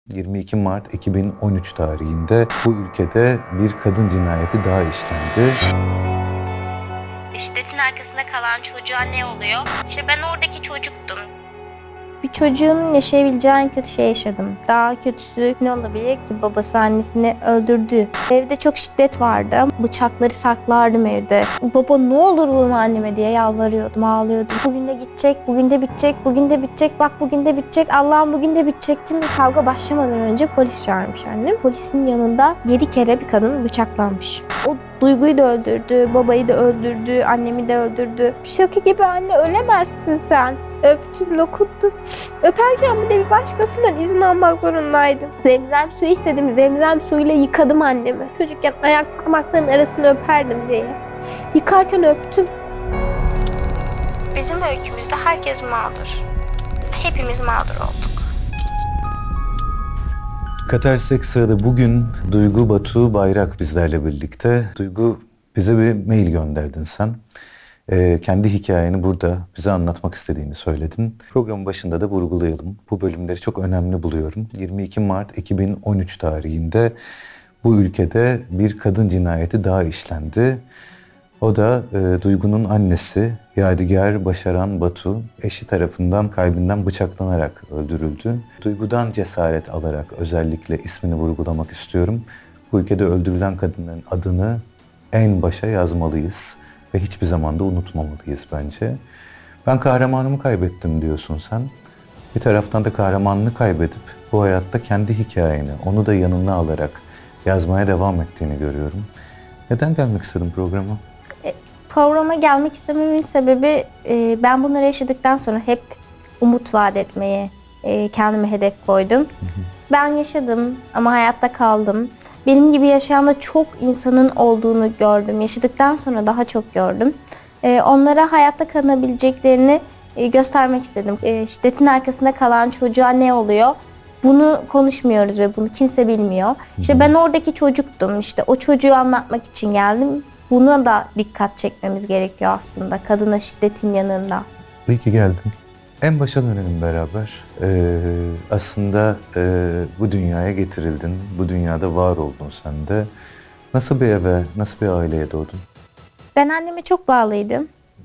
22 Mart 2013 tarihinde bu ülkede bir kadın cinayeti daha işlendi. Şiddetin arkasında kalan çocuğa ne oluyor? İşte ben oradaki çocuktum. Bir çocuğun yaşayabileceği en kötü şey yaşadım. Daha kötüsü ne olabilir ki? Babası annesini öldürdü. Evde çok şiddet vardı. Bıçakları saklardım evde. Baba ne olur vurma anneme diye yalvarıyordum, ağlıyordum. Bugün de gidecek, bugün de bitecek, bugün de bitecek, bak bugün de bitecek, Allah'ım bugün de bitecektim. Kavga başlamadan önce polis çağırmış annem. Polisin yanında 7 kere bir kadın bıçaklanmış. O Duygu'yu da öldürdü, babayı da öldürdü, annemi de öldürdü. Şaka gibi anne, ölemezsin sen. Öptüm, dokundum. Öperken bir de bir başkasından izin almak zorundaydım. Zemzem suyu istedim. Zemzem suyuyla yıkadım annemi. Çocukken ayak parmaklarının arasını öperdim diye. Yıkarken öptüm. Bizim öykümüzde herkes mağdur. Hepimiz mağdur olduk. Katarsis sırada bugün Duygu Batu Bayrak bizlerle birlikte. Duygu, bize bir mail gönderdin sen. Kendi hikayeni burada bize anlatmak istediğini söyledin. Programın başında da vurgulayalım. Bu bölümleri çok önemli buluyorum. 22 Mart 2013 tarihinde bu ülkede bir kadın cinayeti daha işlendi. O da Duygu'nun annesi Yadigar Başaran Batu eşi tarafından kalbinden bıçaklanarak öldürüldü. Duygu'dan cesaret alarak özellikle ismini vurgulamak istiyorum. Bu ülkede öldürülen kadınların adını en başa yazmalıyız ve hiçbir zaman da unutmamalıyız bence. Ben kahramanımı kaybettim diyorsun sen. Bir taraftan da kahramanını kaybedip bu hayatta kendi hikayeni, onu da yanına alarak yazmaya devam ettiğini görüyorum. Neden gelmek istedin programa? Programa gelmek istememin sebebi ben bunları yaşadıktan sonra hep umut vaat etmeye kendime hedef koydum. Ben yaşadım ama hayatta kaldım. Benim gibi yaşayan da çok insanın olduğunu gördüm. Yaşadıktan sonra daha çok gördüm. Onlara hayatta kalabileceklerini göstermek istedim. Şiddetin arkasında kalan çocuğa ne oluyor? Bunu konuşmuyoruz ve bunu kimse bilmiyor. İşte ben oradaki çocuktum. İşte o çocuğu anlatmak için geldim. Buna da dikkat çekmemiz gerekiyor aslında kadına şiddetin yanında. İyi ki geldin. En başa dönelim beraber. Aslında bu dünyaya getirildin, bu dünyada var oldun sen de. Nasıl bir eve, nasıl bir aileye doğdun? Ben anneme çok bağlıydım.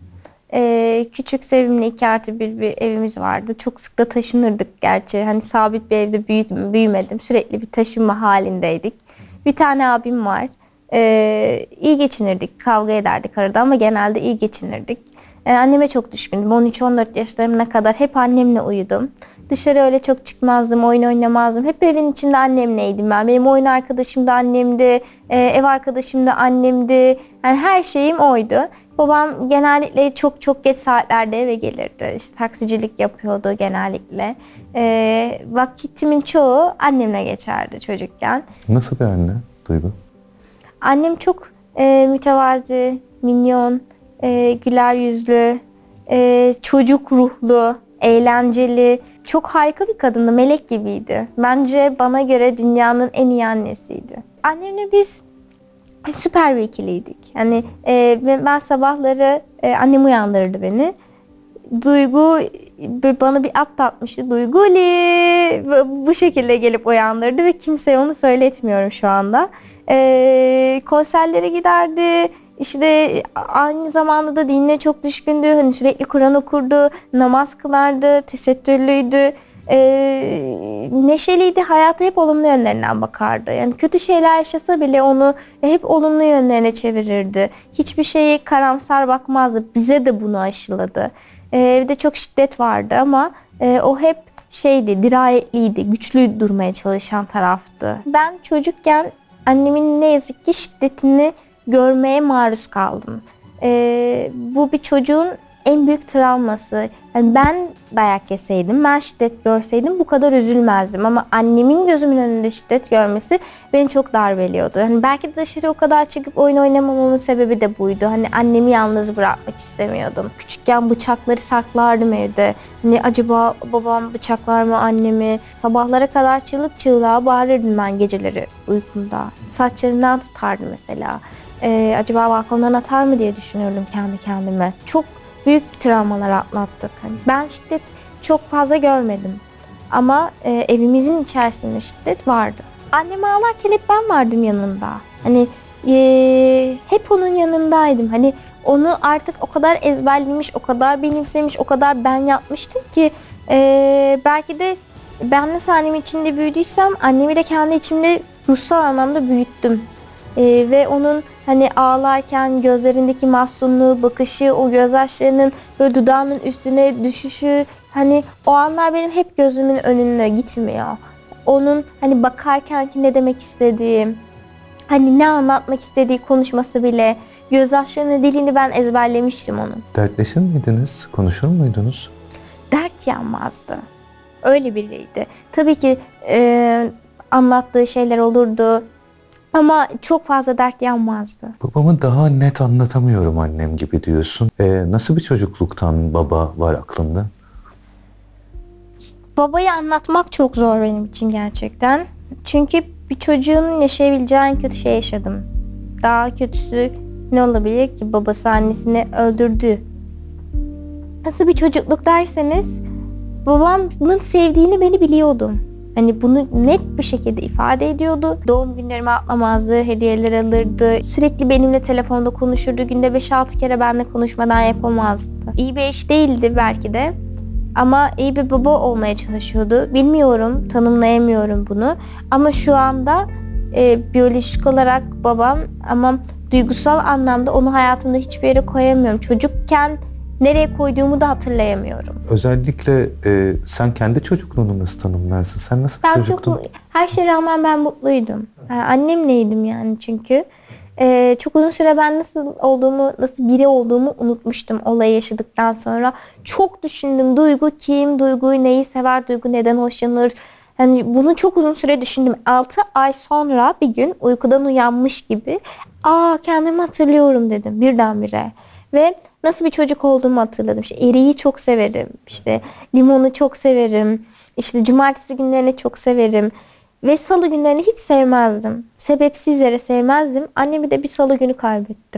Küçük, sevimli 2+1 bir evimiz vardı. Çok sık da taşınırdık gerçi. Hani sabit bir evde büyümedim. Sürekli bir taşınma halindeydik. Bir tane abim var. İyi geçinirdik, kavga ederdik arada ama genelde iyi geçinirdik. Anneme çok düşkündüm. 13-14 yaşlarına kadar hep annemle uyudum. Dışarı öyle çok çıkmazdım, oyun oynamazdım. Hep evin içinde annemleydim ben. Benim oyun arkadaşım da annemdi, ev arkadaşım da annemdi. Yani her şeyim oydu. Babam genellikle çok geç saatlerde eve gelirdi. İşte taksicilik yapıyordu genellikle. Vaktimin çoğu annemle geçerdi çocukken. Nasıl bir anne Duygu? Annem çok mütevazi, minyon, güler yüzlü, çocuk ruhlu, eğlenceli, çok harika bir kadındı, melek gibiydi. Bence bana göre dünyanın en iyi annesiydi. Annemle biz süper bir ikiliydik. Yani ben sabahları annem uyandırırdı beni. Duygu bana bir at atmıştı. Duyguli bu şekilde gelip uyandırdı ve kimseye onu söyletmiyorum şu anda. Konserlere giderdi. İşte aynı zamanda da dinine çok düşkündü. Hani sürekli Kur'an okurdu, namaz kılardı, tesettürlüydü. Neşeliydi, hayata hep olumlu yönlerinden bakardı. Yani kötü şeyler yaşasa bile onu hep olumlu yönlerine çevirirdi. Hiçbir şeyi karamsar bakmazdı. Bize de bunu aşıladı. Evde çok şiddet vardı ama o hep dirayetliydi, güçlü durmaya çalışan taraftı. Ben çocukken annemin ne yazık ki şiddetini görmeye maruz kaldım. Bu bir çocuğun en büyük travması. Yani ben dayak yeseydim, ben şiddet görseydim bu kadar üzülmezdim. Ama annemin gözümün önünde şiddet görmesi beni çok darbeliyordu. Yani belki de dışarı o kadar çıkıp oyun oynamamamın sebebi de buydu. Hani annemi yalnız bırakmak istemiyordum. Küçükken bıçakları saklardım evde. Hani acaba babam bıçaklar mı annemi? Sabahlara kadar çığlık çığlığa bağırırdım ben geceleri uykumda. Saçlarından tutardım mesela. Acaba balkondan atar mı diye düşünürdüm kendi kendime. Çok büyük travmalar atlattık. Ben şiddet çok fazla görmedim. Ama evimizin içerisinde şiddet vardı. Annem ağlarken hep ben vardım yanında. Hani hep onun yanındaydım. Hani onu artık o kadar ezberlemiş, o kadar benimsemiş, o kadar ben yapmıştım ki belki de ben nasıl annemin içinde büyüdüysem annemi de kendi içimde ruhsal anlamda büyüttüm. Ve onun hani ağlarken gözlerindeki mahzunluğu, bakışı, o gözyaşlarının böyle dudağının üstüne düşüşü, hani o anlar benim hep gözümün önüne gitmiyor. Onun hani bakarken ki ne demek istediği, hani ne anlatmak istediği konuşması bile, gözyaşlarının dilini ben ezberlemiştim onun. Dertleşir miydiniz? Konuşur muydunuz? Dert yanmazdı. Öyle biriydi. Tabii ki anlattığı şeyler olurdu ama çok fazla dert yanmazdı. Babamı daha net anlatamıyorum annem gibi diyorsun. Nasıl bir çocukluktan baba var aklında? Babayı anlatmak çok zor benim için gerçekten. Çünkü bir çocuğun yaşayabileceği en kötü şey yaşadım. Daha kötüsü ne olabilir ki? Babası annesini öldürdü. Nasıl bir çocukluk derseniz, babamın sevdiğini beni biliyordum. Hani bunu net bir şekilde ifade ediyordu. Doğum günlerimi atlamazdı, hediyeler alırdı. Sürekli benimle telefonda konuşurdu. Günde 5-6 kere benimle konuşmadan yapamazdı. İyi bir eş değildi belki de. Ama iyi bir baba olmaya çalışıyordu. Bilmiyorum, tanımlayamıyorum bunu. Ama şu anda biyolojik olarak babam, ama duygusal anlamda onu hayatımda hiçbir yere koyamıyorum. Çocukken nereye koyduğumu da hatırlayamıyorum. Özellikle sen kendi çocukluğunu nasıl tanımlarsın? Sen nasıl bir çocuktun? Her şeye rağmen ben mutluydum. Annemleydim yani çünkü. Çok uzun süre ben nasıl olduğumu, nasıl biri olduğumu unutmuştum olayı yaşadıktan sonra. Çok düşündüm. Duygu kim? Duyguyu neyi sever? Duygu neden hoşlanır? Yani bunu çok uzun süre düşündüm. 6 ay sonra bir gün uykudan uyanmış gibi kendimi hatırlıyorum dedim birdenbire. Ve nasıl bir çocuk olduğumu hatırladım. İşte eriği çok severim. İşte limonu çok severim. İşte cumartesi günlerini çok severim. Ve salı günlerini hiç sevmezdim. Sebepsiz yere sevmezdim. Annemi de bir salı günü kaybettim.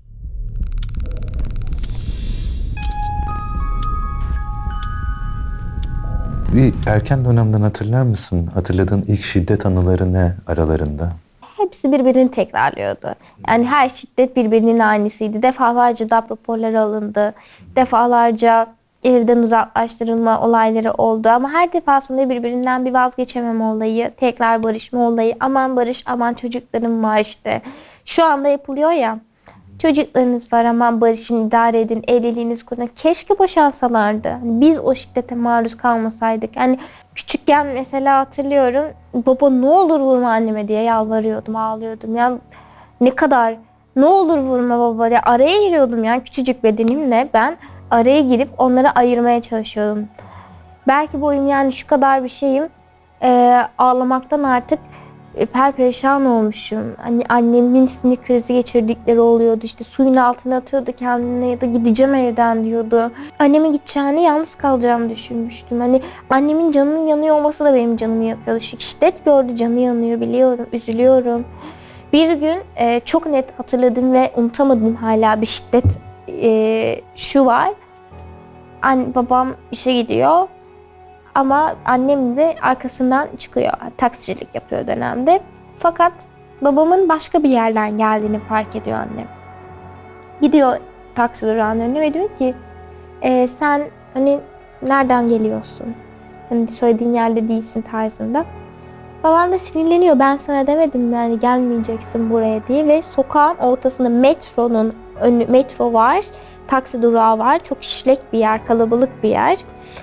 Bir erken dönemden hatırlar mısın? Hatırladığın ilk şiddet anıları ne aralarında? Hepsi birbirini tekrarlıyordu. Yani her şiddet birbirinin aynısıydı. Defalarca darp raporları alındı. Defalarca evden uzaklaştırılma olayları oldu. Ama her defasında birbirinden bir vazgeçememe olayı, tekrar barışma olayı. Aman barış, aman çocuklarım var işte. Şu anda yapılıyor ya. Çocuklarınız var, aman barışın, idare edin, evliliğiniz kurun. Keşke boşansalardı. Biz o şiddete maruz kalmasaydık. Yani küçükken mesela hatırlıyorum, baba ne olur vurma anneme diye yalvarıyordum, ağlıyordum. Yani ne kadar, ne olur vurma baba diye araya giriyordum, yani küçücük bedenimle ben araya girip onları ayırmaya çalışıyordum. Belki boyum yani şu kadar bir şeyim, ağlamaktan artık perperişan olmuşum. Hani annemin sinir krizi geçirdikleri oluyordu. İşte suyun altına atıyordu kendine ya da gideceğim evden diyordu. Annemin gideceğini, yalnız kalacağımı düşünmüştüm. Hani annemin canının yanıyor olması da benim canımı yakıyordu. Şiddet gördü, canı yanıyor, biliyorum, üzülüyorum. Bir gün çok net hatırladım ve unutamadım hala bir şiddet şu var. Babam işe gidiyor. Ama annem de arkasından çıkıyor. Taksicilik yapıyor dönemde. Fakat babamın başka bir yerden geldiğini fark ediyor annem. Gidiyor taksi durağının önüne ve diyor ki sen hani nereden geliyorsun? Hani söylediğin yerde değilsin tarzında. Babam da sinirleniyor. Ben sana demedim yani gelmeyeceksin buraya diye. Ve sokağın ortasında metro var. Taksi durağı var. Çok işlek bir yer, kalabalık bir yer.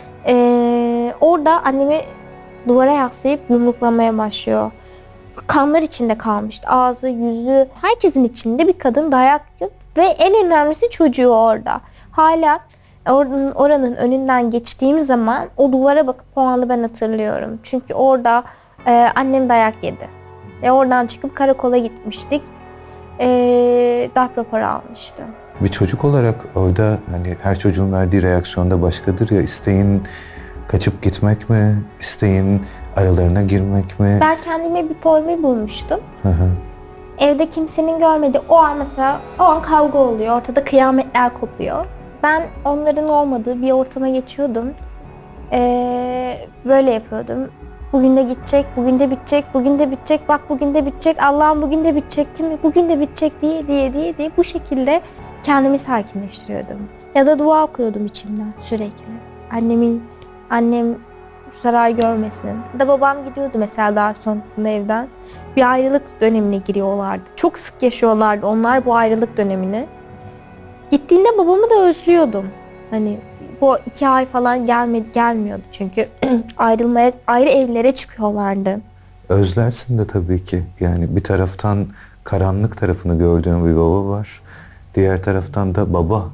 Orada annemi duvara yaslayıp yumruklamaya başlıyor. Kanlar içinde kalmıştı. Ağzı, yüzü, herkesin içinde bir kadın dayak yiyor. Ve en önemlisi çocuğu orada. Hala oranın önünden geçtiğim zaman o duvara bakıp o anı ben hatırlıyorum. Çünkü orada annem dayak yedi. Ve oradan çıkıp karakola gitmiştik. Darp raporu almıştı. Bir çocuk olarak orada hani her çocuğun verdiği reaksiyon da başkadır ya, isteğin kaçıp gitmek mi, isteğin aralarına girmek mi? Ben kendime bir formül bulmuştum. Hı hı. Evde kimsenin görmediği o an mesela, o an kavga oluyor, ortada kıyametler kopuyor. Ben onların olmadığı bir ortama geçiyordum. Böyle yapıyordum. Bugün de gidecek, bugün de bitecek, bugün de bitecek, bak bugün de bitecek, Allah'ım bugün de bitecek değil mi? Bugün de bitecek diye bu şekilde kendimi sakinleştiriyordum. Ya da dua okuyordum içimden sürekli. Annem zarar görmesin. Ya da babam gidiyordu mesela daha sonrasında evden. Bir ayrılık dönemine giriyorlardı. Çok sık yaşıyorlardı onlar bu ayrılık dönemini. Gittiğinde babamı da özlüyordum. Hani bu 2 ay falan gelmiyordu çünkü ayrı evlere çıkıyorlardı. Özlersin de tabii ki. Yani bir taraftan karanlık tarafını gördüğün bir baba var. Diğer taraftan da baba.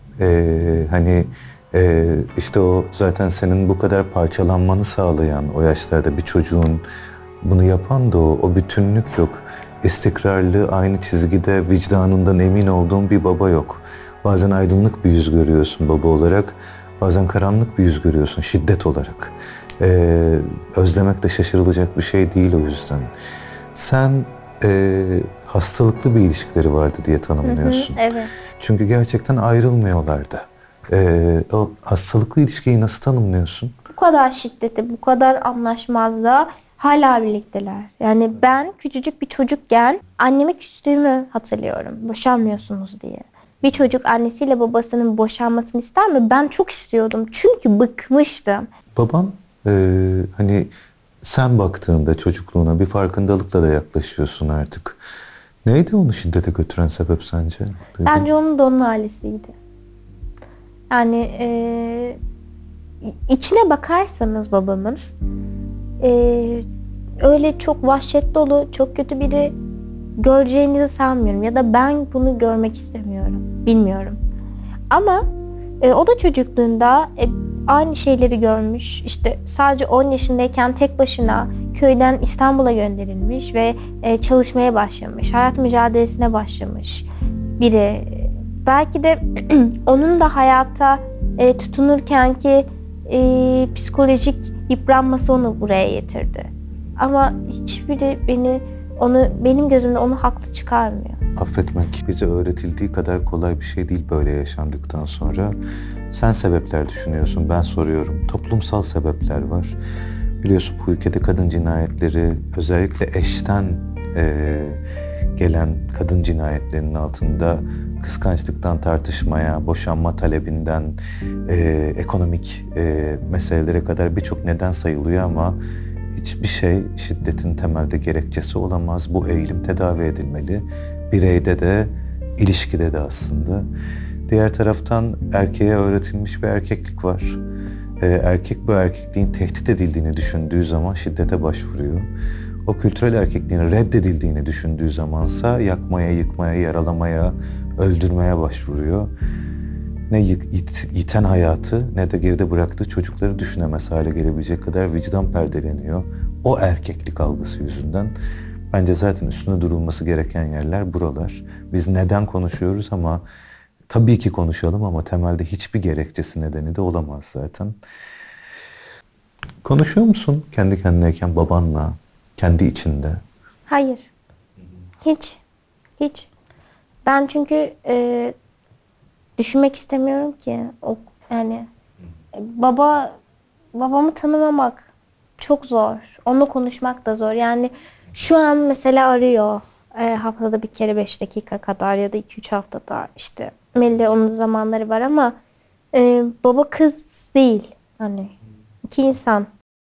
İşte o zaten senin bu kadar parçalanmanı sağlayan o yaşlarda bir çocuğun bunu yapan da o bütünlük yok. İstikrarlı, aynı çizgide vicdanından emin olduğun bir baba yok. Bazen aydınlık bir yüz görüyorsun baba olarak, bazen karanlık bir yüz görüyorsun şiddet olarak. Özlemek de şaşırılacak bir şey değil o yüzden. Sen hastalıklı bir ilişkileri vardı diye tanımlıyorsun. Evet. Çünkü gerçekten ayrılmıyorlardı. O hastalıklı ilişkiyi nasıl tanımlıyorsun? Bu kadar şiddete, bu kadar anlaşmazlığa hala birlikteler. Yani ben küçücük bir çocukken anneme küstüğümü hatırlıyorum. Boşanmıyorsunuz diye. Bir çocuk annesiyle babasının boşanmasını ister mi? Ben çok istiyordum. Çünkü bıkmıştım. Baban hani sen baktığında çocukluğuna bir farkındalıkla da yaklaşıyorsun artık. Neydi onu şiddete götüren sebep sence? Bence onun ailesiydi. Yani içine bakarsanız babamın öyle çok vahşet dolu, çok kötü biri göreceğinizi sanmıyorum. Ya da ben bunu görmek istemiyorum. Bilmiyorum. Ama o da çocukluğunda aynı şeyleri görmüş. İşte sadece 10 yaşındayken tek başına köyden İstanbul'a gönderilmiş ve çalışmaya başlamış. Hayat mücadelesine başlamış biri. Belki de onun da hayata tutunurken ki psikolojik yıpranması onu buraya getirdi. Ama hiçbiri benim gözümde onu haklı çıkarmıyor. Affetmek bize öğretildiği kadar kolay bir şey değil böyle yaşandıktan sonra. Sen sebepler düşünüyorsun, ben soruyorum. Toplumsal sebepler var. Biliyorsun bu ülkede kadın cinayetleri, özellikle eşten gelen kadın cinayetlerinin altında kıskançlıktan tartışmaya, boşanma talebinden ekonomik meselelere kadar birçok neden sayılıyor ama hiçbir şey şiddetin temelde gerekçesi olamaz. Bu eğilim tedavi edilmeli. Bireyde de, ilişkide de aslında. Diğer taraftan erkeğe öğretilmiş bir erkeklik var. Erkek bu erkekliğin tehdit edildiğini düşündüğü zaman şiddete başvuruyor. O kültürel erkekliğin reddedildiğini düşündüğü zamansa yakmaya, yıkmaya, yaralamaya, öldürmeye başvuruyor. Ne yiten hayatı ne de geride bıraktığı çocukları düşünemez hale gelebilecek kadar vicdan perdeleniyor. O erkeklik algısı yüzünden. Bence zaten üstüne durulması gereken yerler buralar. Biz neden konuşuyoruz ama tabii ki konuşalım ama temelde hiçbir gerekçesi nedeni de olamaz zaten. Konuşuyor musun kendi kendineyken babanla, kendi içinde? Hayır. Hiç. Ben çünkü düşünmek istemiyorum ki. Yani babamı tanımamak çok zor. Onunla konuşmak da zor. Yani şu an mesela arıyor. Haftada bir kere 5 dakika kadar ya da 2-3 haftada işte. Melli onun zamanları var ama baba kız değil. Hani iki insan.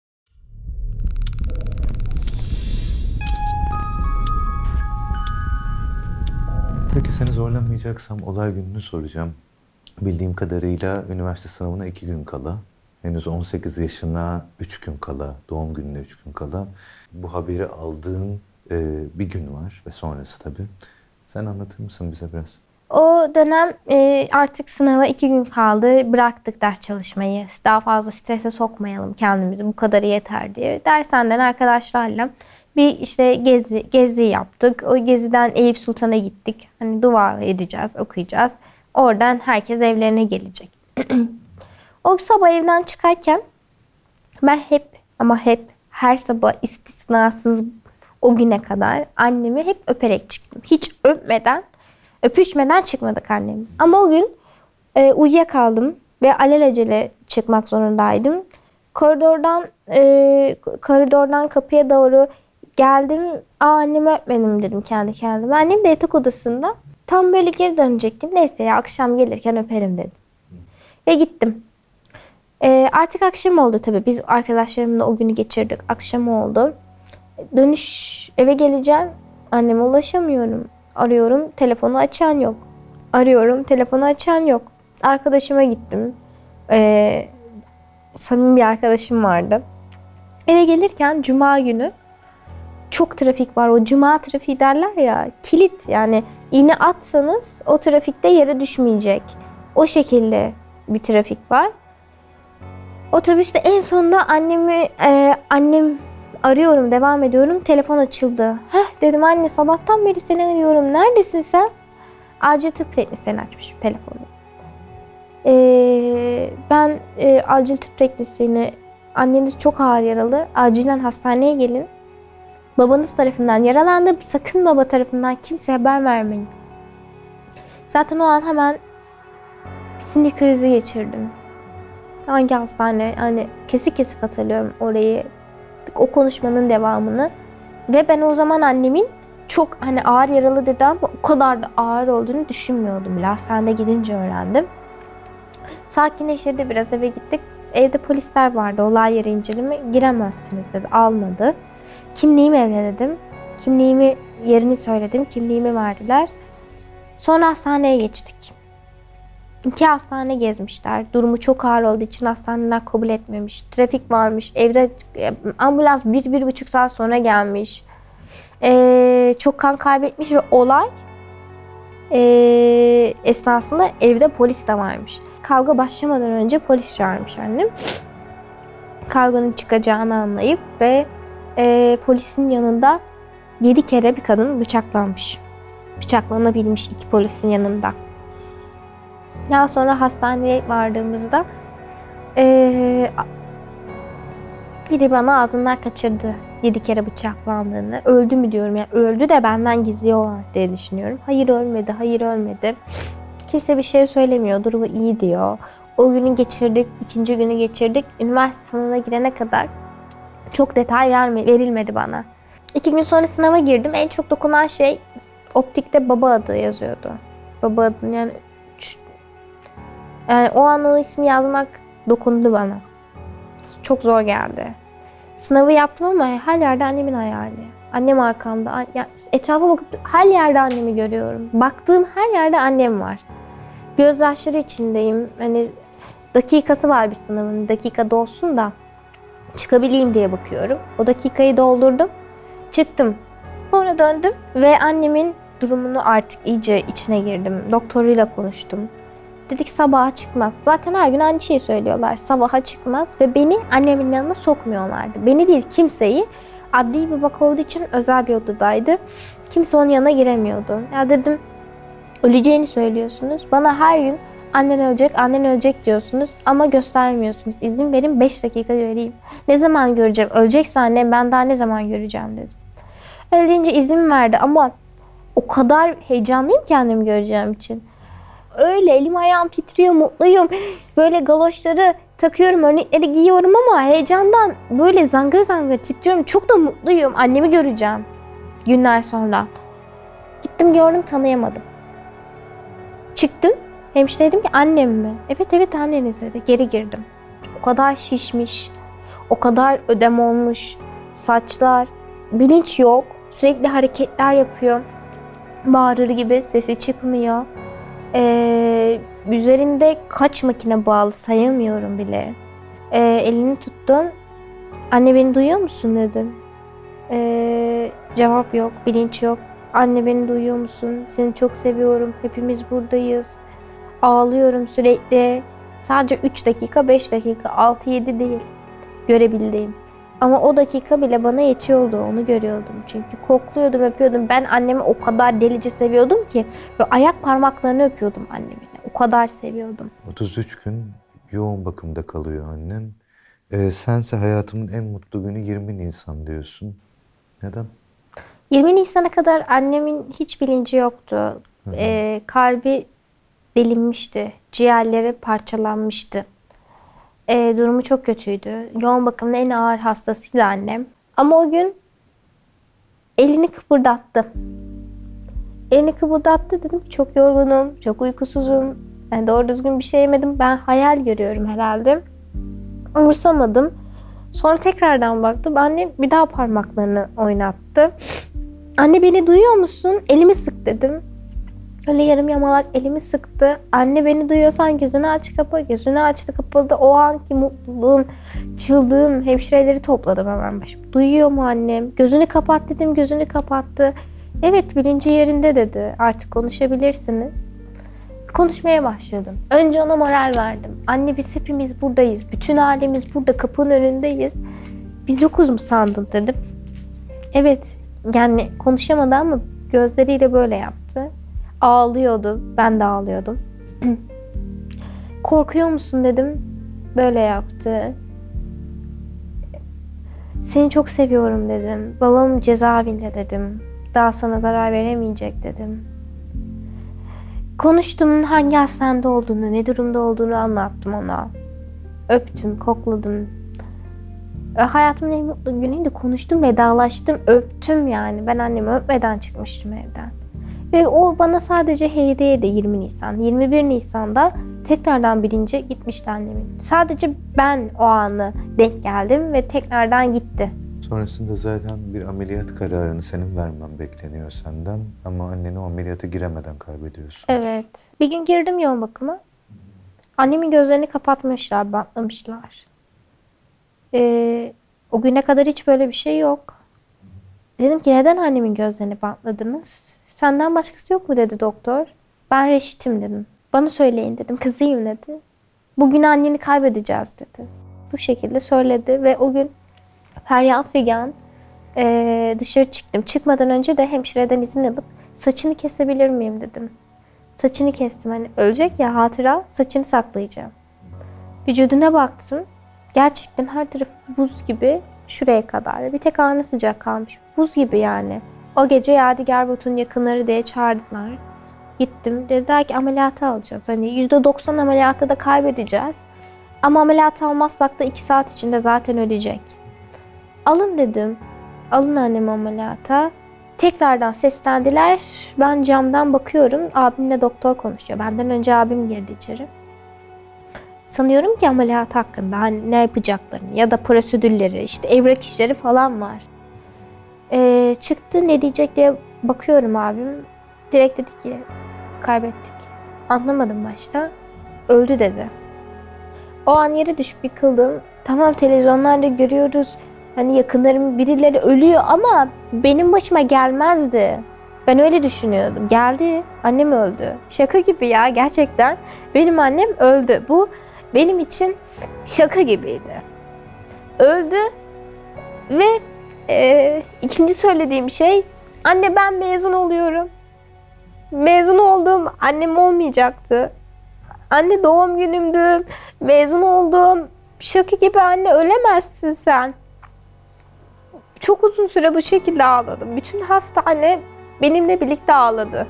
Peki seni zorlamayacaksam olay gününü soracağım. Bildiğim kadarıyla üniversite sınavına 2 gün kala, henüz 18 yaşına 3 gün kala, doğum gününe 3 gün kala bu haberi aldığın bir gün var ve sonrası tabii. Sen anlatır mısın bize biraz? O dönem artık sınava 2 gün kaldı. Bıraktık ders çalışmayı. Daha fazla strese sokmayalım kendimizi. Bu kadarı yeter diye. Dershaneden arkadaşlarla bir işte gezi yaptık. O geziden Eyüp Sultan'a gittik. Hani dua edeceğiz, okuyacağız. Oradan herkes evlerine gelecek. O sabah evden çıkarken ben hep her sabah istisnasız o güne kadar annemi hep öperek çıktım. Hiç öpüşmeden çıkmadık annemi. Ama o gün uyuyakaldım ve alelacele çıkmak zorundaydım. Koridordan kapıya doğru geldim. Annemi öpmedim dedim kendi kendime. Annem de yatak odasında. Tam böyle geri dönecektim. Neyse ya akşam gelirken öperim dedim. Ve gittim. Artık akşam oldu tabii. Biz arkadaşlarımla o günü geçirdik. Akşam oldu. Dönüş eve geleceğim. Anneme ulaşamıyorum. Arıyorum. Telefonu açan yok. Arıyorum. Telefonu açan yok. Arkadaşıma gittim. Samimi bir arkadaşım vardı. Eve gelirken cuma günü çok trafik var. O cuma trafiği derler ya. Kilit yani iğne atsanız o trafikte yere düşmeyecek. O şekilde bir trafik var. Otobüste en sonunda annem arıyorum, devam ediyorum. Telefon açıldı. Dedim anne sabahtan beri seni arıyorum. Neredesin sen? Acil tıp teknisyeni açmışım telefonu. Ben acil tıp teknisyeni, anneniz çok ağır yaralı. Acilen hastaneye gelin. Babanız tarafından yaralandı. Sakın baba tarafından kimseye haber vermeyin. Zaten o an hemen sinir krizi geçirdim. Hangi hastane? Hani kesik hatırlıyorum orayı. O konuşmanın devamını. Ve ben o zaman annemin çok hani ağır yaralı dedi ama o kadar da ağır olduğunu düşünmüyordum bile. Hastaneye gidince öğrendim. Sakinleştirdi, biraz eve gittik. Evde polisler vardı. Olay yeri inceleme. Giremezsiniz dedi. Almadı. Kimliğimi evledim. Kimliğimi yerini söyledim. Kimliğimi verdiler. Sonra hastaneye geçtik. 2 hastane gezmişler. Durumu çok ağır olduğu için hastaneler kabul etmemiş. Trafik varmış. Evde ambulans 1-1,5 saat sonra gelmiş. Çok kan kaybetmiş ve olay esnasında evde polis de varmış. Kavga başlamadan önce polis çağırmış annem. Kavganın çıkacağını anlayıp ve polisin yanında 7 kere bir kadın bıçaklanmış. Bıçaklanabilmiş 2 polisin yanında. Daha sonra hastaneye vardığımızda biri bana ağzından kaçırdı 7 kere bıçaklandığını. Öldü mü diyorum ya. Öldü de benden gizliyorlar diye düşünüyorum. Hayır ölmedi, hayır ölmedi. Kimse bir şey söylemiyor. Durumu iyi diyor. O günü geçirdik, 2. günü geçirdik. Üniversite sınavına girene kadar çok detay verilmedi bana. 2 gün sonra sınava girdim. En çok dokunan şey optikte baba adı yazıyordu. Baba adı yani o an o ismi yazmak dokundu bana. Çok zor geldi. Sınavı yaptım ama her yerde annemin hayali. Annem arkamda. Etrafa bakıp her yerde annemi görüyorum. Baktığım her yerde annem var. Gözyaşları içindeyim. Hani dakikası var bir sınavın. Dakika dolsun da çıkabileyim diye bakıyorum. O dakikayı doldurdum. Çıktım. Sonra döndüm ve annemin durumunu artık iyice içine girdim. Doktoruyla konuştum. Dedik sabaha çıkmaz. Zaten her gün aynı şeyi söylüyorlar. Sabaha çıkmaz ve beni annemin yanına sokmuyorlardı. Beni değil kimseyi. Adli bir vaka olduğu için özel bir odadaydı. Kimse onun yanına giremiyordu. Ya dedim öleceğini söylüyorsunuz. Bana her gün annen ölecek diyorsunuz ama göstermiyorsunuz. İzin verin 5 dakika göreyim. Ne zaman göreceğim? Ölecekse annem ben daha ne zaman göreceğim dedim. Öyle deyince izin verdi ama o kadar heyecanlıyım ki annemi göreceğim için. Öyle elim ayağım titriyor, mutluyum. Böyle galoşları takıyorum, önlükleri giyiyorum ama heyecandan böyle zangır zangır titriyorum. Çok da mutluyum. Annemi göreceğim günler sonra. Gittim gördüm, tanıyamadım. Çıktım. Hemşire dedim ki annem mi? Evet anneniz dedi. Geri girdim. O kadar şişmiş, o kadar ödem olmuş, saçlar, bilinç yok. Sürekli hareketler yapıyor. Bağırır gibi, sesi çıkmıyor. Üzerinde kaç makine bağlı sayamıyorum bile. Elini tuttum. Anne beni duyuyor musun dedim. Cevap yok, bilinç yok. Anne beni duyuyor musun? Seni çok seviyorum. Hepimiz buradayız. Ağlıyorum sürekli. Sadece 3 dakika, 5 dakika, 6-7 değil görebildiğim. Ama o dakika bile bana yetiyordu. Onu görüyordum. Çünkü kokluyordum, öpüyordum. Ben annemi o kadar delice seviyordum ki. Ve ayak parmaklarını öpüyordum annemin. O kadar seviyordum. 33 gün yoğun bakımda kalıyor annen. Sense hayatımın en mutlu günü 20 Nisan diyorsun. Neden? 20 Nisan'a kadar annemin hiç bilinci yoktu. Kalbi delinmişti. Ciğerleri parçalanmıştı. Durumu çok kötüydü. Yoğun bakımın en ağır hastasıydı annem. Ama o gün elini kıpırdattı. Elini kıpırdattı, dedim çok yorgunum, çok uykusuzum. Yani doğru düzgün bir şey yemedim. Ben hayal görüyorum herhalde. Umursamadım. Sonra tekrardan baktım. Annem bir daha parmaklarını oynattı. Anne beni duyuyor musun? Elimi sık dedim. Öyle yarım yamalak elimi sıktı. Anne beni duyuyorsan gözünü aç kapa. Gözünü açtı kapadı. O anki mutluluğum, çıldığım, hemşireleri topladım hemen başıma. Duyuyor mu annem? Gözünü kapat dedim. Gözünü kapattı. Evet, bilinci yerinde dedi. Artık konuşabilirsiniz. Konuşmaya başladım. Önce ona moral verdim. Anne biz hepimiz buradayız. Bütün ailemiz burada. Kapının önündeyiz. Biz yokuz mu sandın dedim. Evet. Yani konuşamadı ama gözleriyle böyle yaptı. Ağlıyordu. Ben de ağlıyordum. Korkuyor musun dedim. Böyle yaptı. Seni çok seviyorum dedim. Babam cezaevinde dedim. Daha sana zarar veremeyecek dedim. Konuştum, hangi hastanede olduğunu, ne durumda olduğunu anlattım ona. Öptüm, kokladım. Hayatımın en mutlu günüydü. Konuştum, vedalaştım, öptüm yani. Ben annemi öpmeden çıkmıştım evden. Ve o bana sadece hediye de 20 Nisan. 21 Nisan'da tekrardan bilince gitmişti annemin. Sadece ben o anı denk geldim ve tekrardan gitti. Sonrasında zaten bir ameliyat kararını senin vermen bekleniyor senden. Ama anneni o ameliyata giremeden kaybediyorsun. Evet. Bir gün girdim yoğun bakıma. Annemin gözlerini kapatmışlar, bantlamışlar. O güne kadar hiç böyle bir şey yok. Dedim ki neden annemin gözlerini bantladınız? Senden başkası yok mu dedi doktor. Ben reşitim dedim. Bana söyleyin dedim. Kızıyım dedi. Bugün anneni kaybedeceğiz dedi. Bu şekilde söyledi ve o gün feryat figan dışarı çıktım. Çıkmadan önce de hemşireden izin alıp saçını kesebilir miyim dedim. Saçını kestim. Hani ölecek ya, hatıra, saçını saklayacağım. Vücuduna baktım. Gerçekten her tarafı buz gibi, şuraya kadar. Bir tek karnı sıcak kalmış. Buz gibi yani. O gece Yadigar Batu'nun yakınları diye çağırdılar. Gittim. Dediler ki ameliyata alacağız. Hani %90 ameliyatta da kaybedeceğiz. Ama ameliyat almazsak da 2 saat içinde zaten ölecek. Alın dedim. Alın annemi ameliyata. Tekrardan seslendiler. Ben camdan bakıyorum. Abimle doktor konuşuyor. Benden önce abim girdi içeri. Sanıyorum ki ameliyat hakkında hani ne yapacaklarını ya da prosedürleri, işte evrak işleri falan var. Çıktı, ne diyecek diye bakıyorum abim. Direkt dedi ki kaybettik. Anlamadım başta. Öldü dedi. O an yere düşüp yıkıldım. Tamam, televizyonlarda görüyoruz. Hani yakınlarım, birileri ölüyor ama benim başıma gelmezdi. Ben öyle düşünüyordum. Geldi. Annem öldü. Şaka gibi ya, gerçekten. Benim annem öldü. Bu benim için şaka gibiydi. Öldü ve ikinci söylediğim şey, anne ben mezun oluyorum. Mezun oldum. Annem olmayacaktı. Anne doğum günümdü. Mezun oldum. Şaka gibi anne, ölemezsin sen. Çok uzun süre bu şekilde ağladım. Bütün hastane benimle birlikte ağladı.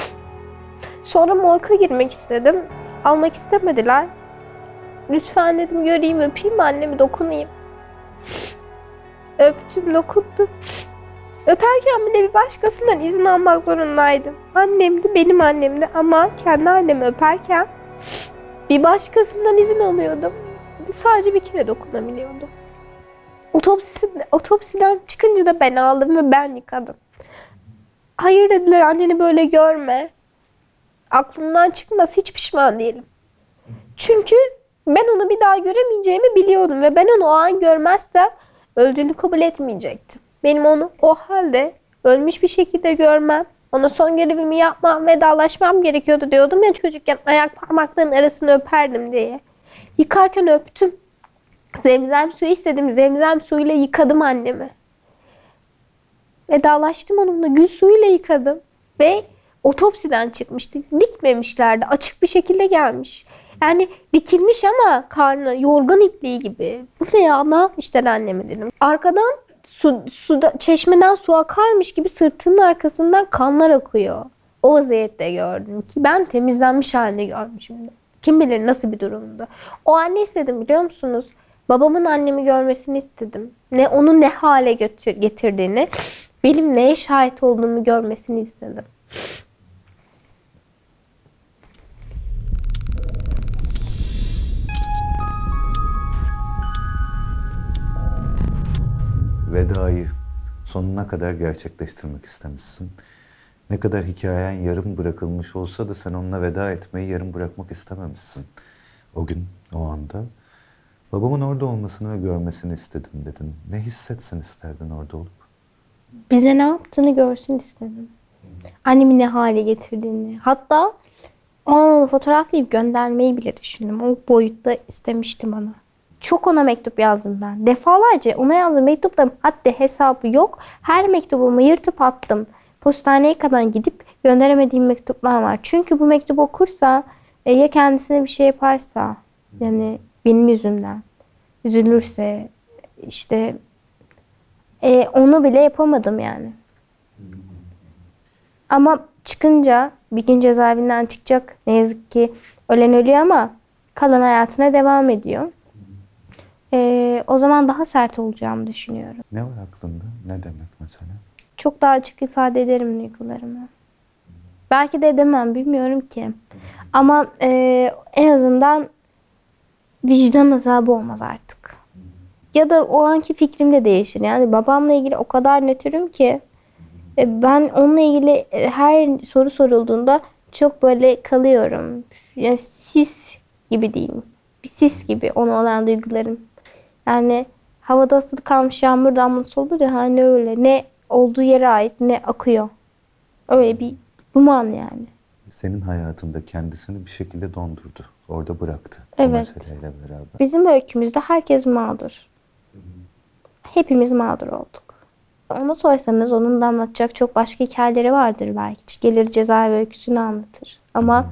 Sonra morga girmek istedim. Almak istemediler. Lütfen dedim, göreyim, öpeyim annemi, dokunayım. Öptüm, dokundum. Öperken bir de bir başkasından izin almak zorundaydım. Annemdi, benim annemdi ama kendi annemi öperken bir başkasından izin alıyordum. Sadece bir kere dokunabiliyordum. Otopsiden çıkınca da ben aldım ve ben yıkadım. Hayır dediler, anneni böyle görme. Aklımdan çıkmaz, hiç pişman değilim. Çünkü ben onu bir daha göremeyeceğimi biliyordum ve ben onu o an görmezsem öldüğünü kabul etmeyecektim. Benim onu o halde ölmüş bir şekilde görmem, ona son görevimi yapmam, vedalaşmam gerekiyordu diyordum ya çocukken, ayak parmaklarının arasını öperdim diye. Yıkarken öptüm. Zemzem suyu istedim. Zemzem suyuyla yıkadım annemi. Vedalaştım onunla. Gül suyuyla yıkadım. Ve otopsiden çıkmıştı. Dikmemişlerdi. Açık bir şekilde gelmiş. Yani dikilmiş ama karnı yorgan ipliği gibi. Bu ne ya? Ne yapmışlar anneme dedim. Arkadan çeşmeden su akarmış gibi sırtının arkasından kanlar akıyor. O vaziyette gördüm ki ben temizlenmiş halini görmüşüm. Kim bilir nasıl bir durumdu. O an ne istedim biliyor musunuz? Babamın annemi görmesini istedim. Onu ne hale getirdiğini, benim neye şahit olduğumu görmesini istedim. Vedayı sonuna kadar gerçekleştirmek istemişsin. Ne kadar hikayen yarım bırakılmış olsa da sen onunla veda etmeyi yarım bırakmak istememişsin. O gün, o anda. Babamın orada olmasını ve görmesini istedim dedin. Ne hissetsin isterdin orada olup? Bize ne yaptığını görsün istedim. Annemi ne hale getirdiğini. Hatta onu fotoğraflayıp göndermeyi bile düşündüm. O boyutta istemiştim ona. Çok ona mektup yazdım ben. Defalarca ona yazdığım mektuplarım haddi hesabı yok. Her mektubumu yırtıp attım. Postaneye kadar gidip gönderemediğim mektuplar var. Çünkü bu mektubu okursa ya kendisine bir şey yaparsa, yani benim yüzümden üzülürse, işte onu bile yapamadım yani. Ama çıkınca bir gün cezaevinden çıkacak. Ne yazık ki ölen ölüyor ama kalan hayatına devam ediyor. O zaman daha sert olacağımı düşünüyorum. Ne var aklında? Ne demek mesela? Çok daha açık ifade ederim duygularımı. Belki de edemem, bilmiyorum ki. Ama en azından vicdan azabı olmaz artık. Ya da o anki fikrim de değişir. Yani babamla ilgili o kadar nötrüm ki ben onunla ilgili her soru sorulduğunda çok böyle kalıyorum. Yani sis gibi diyeyim. Bir sis gibi ona olan duygularım. Yani havada asılı kalmış yağmur damlası olur ya, hani öyle. Ne olduğu yere ait ne akıyor. Öyle bir duman yani. Senin hayatında kendisini bir şekilde dondurdu. Orada bıraktı. Evet. O meseleyle beraber. Bizim öykümüzde herkes mağdur. Hepimiz mağdur olduk. Ona sorsanız onun da anlatacak çok başka hikayeleri vardır belki. Gelir cezaevi öyküsünü anlatır. Ama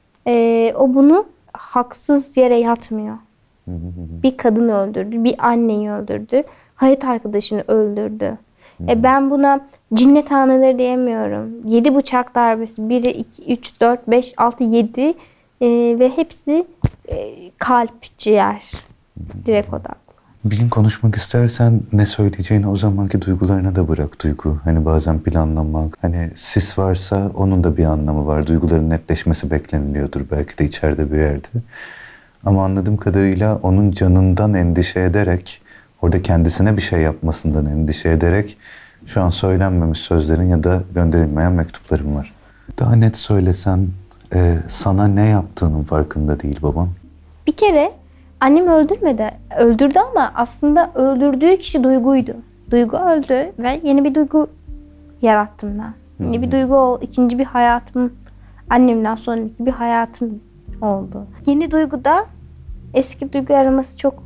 o bunu haksız yere yatmıyor. Bir kadını öldürdü, bir anneyi öldürdü, hayat arkadaşını öldürdü. Ben buna cinnet haneleri diyemiyorum. 7 bıçak darbesi, 1, 2, 3, 4, 5, 6, 7 ve hepsi kalp, ciğer, direkt odaklı. Bir gün konuşmak istersen ne söyleyeceğini o zamanki duygularına da bırak Duygu. Hani bazen planlamak, hani sis varsa onun da bir anlamı var. Duyguların netleşmesi bekleniliyordur belki de içeride bir yerde. Ama anladığım kadarıyla onun canından endişe ederek, orada kendisine bir şey yapmasından endişe ederek şu an söylenmemiş sözlerin ya da gönderilmeyen mektupların var. Daha net söylesen sana ne yaptığının farkında değil baban. Bir kere annem öldürmedi. Öldürdü ama aslında öldürdüğü kişi Duygu'ydu. Duygu öldü ve yeni bir duygu yarattım ben. Yeni bir duygu, ikinci bir hayatım, annemden sonraki bir hayatım oldu. Yeni duyguda eski duygu araması çok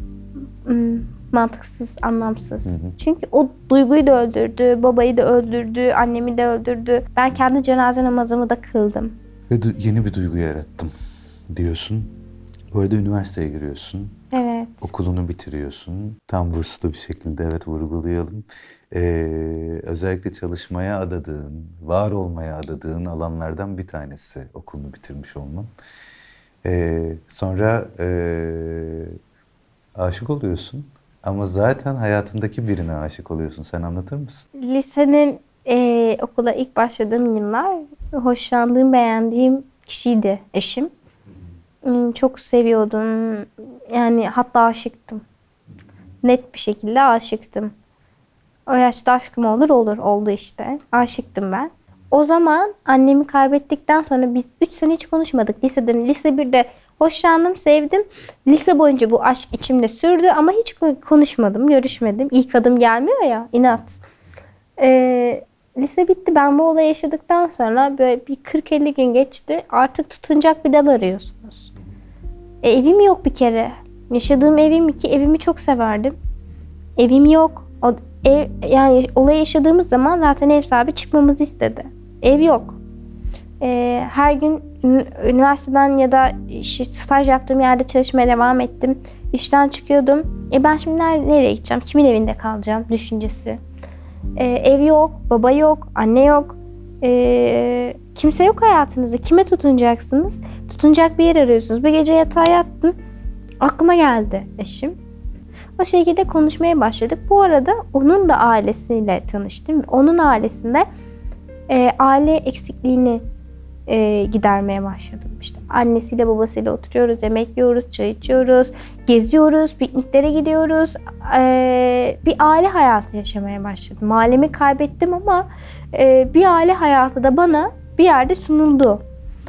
mantıksız, anlamsız. Çünkü o Duygu'yu da öldürdü, babayı da öldürdü, annemi de öldürdü. Ben kendi cenaze namazımı da kıldım. Ve yeni bir duygu yarattım diyorsun. Bu arada üniversiteye giriyorsun. Evet. Okulunu bitiriyorsun. Tam burslu bir şekilde, evet, vurgulayalım. Özellikle çalışmaya adadığın, var olmaya adadığın alanlardan bir tanesi okulunu bitirmiş olman. Sonra aşık oluyorsun. Ama zaten hayatındaki birine aşık oluyorsun. Sen anlatır mısın? Lisenin okula ilk başladığım yıllar hoşlandığım, beğendiğim kişiydi eşim. Çok seviyordum. Yani hatta aşıktım. Net bir şekilde aşıktım. O yaşta aşkım olur, oldu işte. Aşıktım ben. O zaman annemi kaybettikten sonra biz 3 sene hiç konuşmadık. Lise 1'de hoşlandım, sevdim. Lise boyunca bu aşk içimde sürdü ama hiç konuşmadım, görüşmedim. İlk adım gelmiyor ya, inat. Lise bitti. Ben bu olayı yaşadıktan sonra böyle bir 40-50 gün geçti. Artık tutunacak bir dal arıyorsunuz. Evim yok bir kere. Yaşadığım evim iki. Evimi çok severdim. Evim yok. Yani olayı yaşadığımız zaman zaten ev sahibi çıkmamızı istedi. Ev yok. Her gün üniversiteden ya da staj yaptığım yerde çalışmaya devam ettim. İşten çıkıyordum. Ben şimdi nereye gideceğim? Kimin evinde kalacağım düşüncesi. Ev yok, baba yok, anne yok. Kimse yok hayatınızda. Kime tutunacaksınız? tutunacak bir yer arıyorsunuz. Bir gece yatağa yattım. Aklıma geldi eşim. O şekilde konuşmaya başladık. Bu arada onun da ailesiyle tanıştım. Onun ailesinde aile eksikliğini gidermeye başladım. İşte annesiyle babasıyla oturuyoruz, yemek yiyoruz, çay içiyoruz, geziyoruz, pikniklere gidiyoruz. Bir aile hayatı yaşamaya başladım. Ailemi kaybettim ama bir aile hayatı da bana bir yerde sunuldu.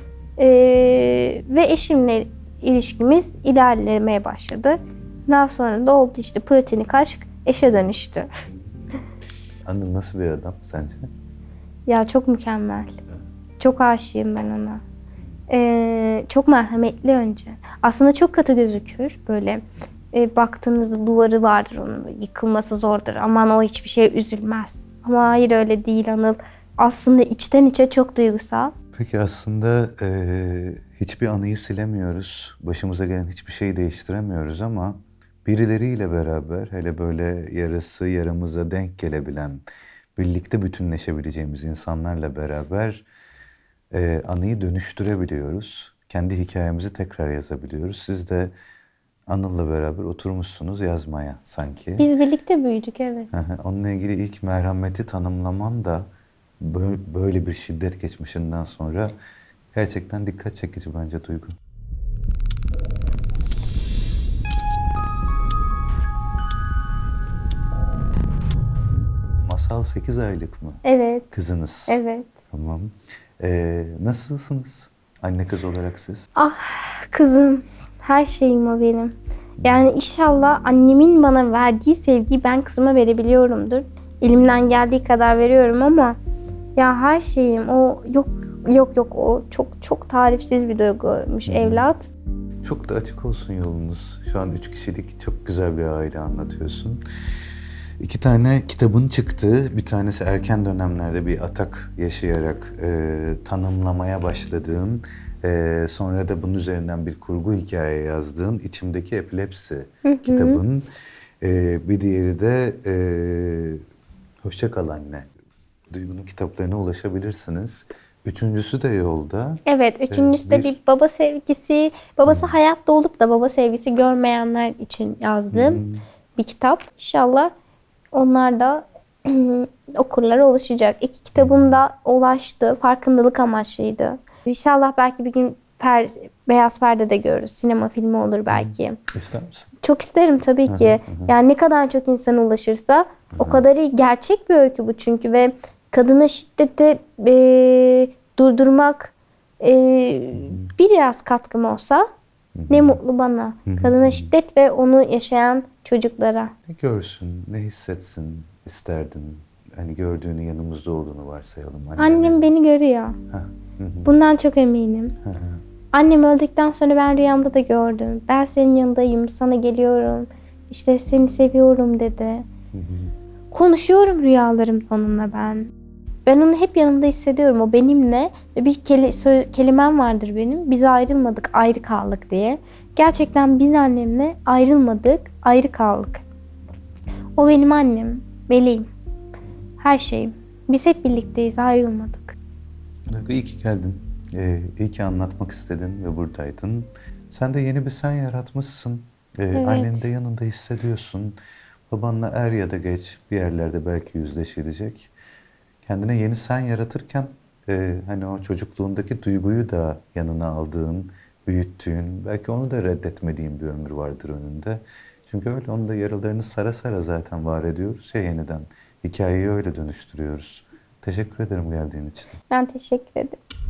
Ve eşimle ilişkimiz ilerlemeye başladı. Daha sonra da oldu işte platonik aşk eşe dönüştü. Anıl nasıl bir adam sence? Ya çok mükemmel. Çok aşığım ben ona. Çok merhametli önce. Aslında çok katı gözükür. Böyle baktığınızda duvarı vardır onun. Yıkılması zordur. Aman o hiçbir şeye üzülmez. Ama hayır öyle değil Anıl. Aslında içten içe çok duygusal. Peki aslında hiçbir anıyı silemiyoruz. Başımıza gelen hiçbir şeyi değiştiremiyoruz ama birileriyle beraber hele böyle yarası yaramıza denk gelebilen, birlikte bütünleşebileceğimiz insanlarla beraber anıyı dönüştürebiliyoruz. Kendi hikayemizi tekrar yazabiliyoruz. Siz de Anıl'la beraber oturmuşsunuz yazmaya sanki. Biz birlikte büyüdük, evet. Onunla ilgili ilk merhameti tanımlaman da böyle bir şiddet geçmişinden sonra gerçekten dikkat çekici bence Duygu. Masal 8 aylık mı? Evet. Kızınız. Evet. Tamam. Nasılsınız? Anne kız olarak siz. Ah kızım, her şeyim o benim. Yani inşallah annemin bana verdiği sevgiyi ben kızıma verebiliyorumdur. Elimden geldiği kadar veriyorum ama ya her şeyim o, yok o çok tarifsiz bir duyguymuş evlat. Çok da açık olsun yolunuz. Şu an 3 kişilik çok güzel bir aile anlatıyorsun. 2 tane kitabın çıktı. Bir tanesi erken dönemlerde bir atak yaşayarak tanımlamaya başladığın, sonra da bunun üzerinden bir kurgu hikaye yazdığın İçimdeki Epilepsi kitabın. Bir diğeri de Hoşça Kal Anne. Duygu'nun kitaplarına ulaşabilirsiniz. Üçüncüsü de yolda. Evet, üçüncüsü de bir baba sevgisi, babası hayatta olup da baba sevgisi görmeyenler için yazdığım bir kitap. İnşallah onlar da okurlara ulaşacak. 2 kitabım da ulaştı. Farkındalık amaçlıydı. İnşallah belki bir gün Beyaz Perde'de görürüz. Sinema filmi olur belki. İster misin? Çok isterim tabii ki. Yani ne kadar çok insan ulaşırsa o kadar iyi. Gerçek bir öykü bu çünkü ve kadına şiddeti durdurmak biraz katkım olsa ne mutlu bana. Kadına şiddet ve onu yaşayan çocuklara. Ne görsün, ne hissetsin isterdin? Hani gördüğünü, yanımızda olduğunu varsayalım. Annem beni görüyor. Bundan çok eminim. Annem öldükten sonra ben rüyamda da gördüm. Ben senin yanındayım, sana geliyorum. İşte seni seviyorum dedi. Konuşuyorum rüyalarımda onunla ben. Ben onu hep yanımda hissediyorum. O benimle ve bir kelimem vardır benim. Biz ayrılmadık, ayrı kaldık diye. Gerçekten biz annemle ayrılmadık, ayrı kaldık. O benim annem, meleğim. Her şeyim. Biz hep birlikteyiz, ayrılmadık. İyi ki geldin. İyi ki anlatmak istedin ve buradaydın. Sen de yeni bir sen yaratmışsın. Evet. Anneni de yanında hissediyorsun. Babanla er ya da geç bir yerlerde belki yüzleşilecek. Kendine yeni sen yaratırken hani o çocukluğundaki duyguyu da yanına aldığın, büyüttüğün, belki onu da reddetmediğin bir ömür vardır önünde. Çünkü öyle onun da yaralarını sara sara zaten var ediyoruz ya yeniden. Hikayeyi öyle dönüştürüyoruz. Teşekkür ederim geldiğin için. Ben teşekkür ederim.